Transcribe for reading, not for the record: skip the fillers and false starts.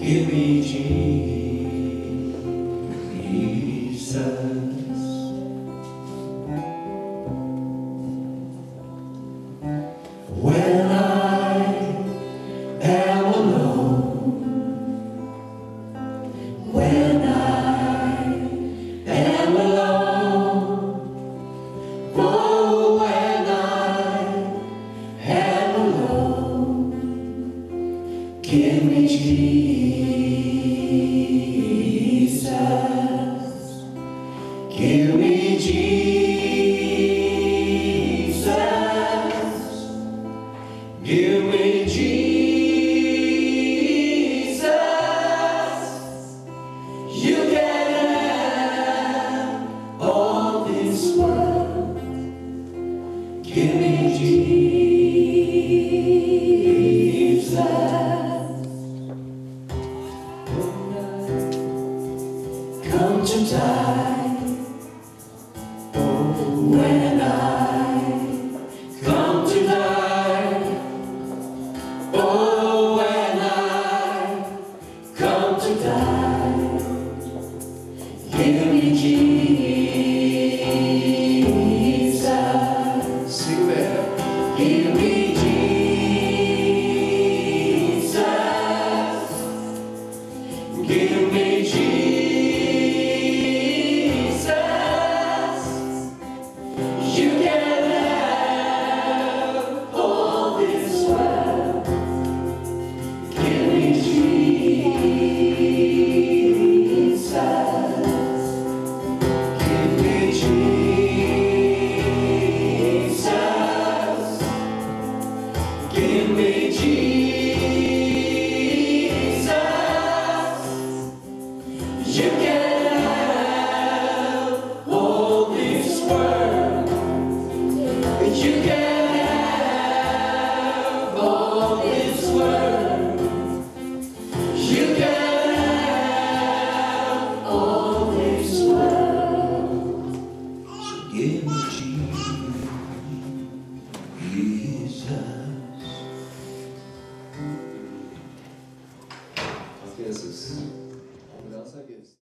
Give me Jesus. When I am alone, when I am alone, oh, when I am alone, give me Jesus, give me Jesus, give me Jesus. You can have all this world. Give me Jesus. Come to die. When I come to die, oh, when I come to die, give me Jesus. Sing that. Give me Jesus. Give me Jesus. You can have all this world. Give me Jesus. Give me Jesus. Give me Jesus. You can have all this world. You can have all this world. You can have all this world. So give me Jesus. Auf Jesus. Und das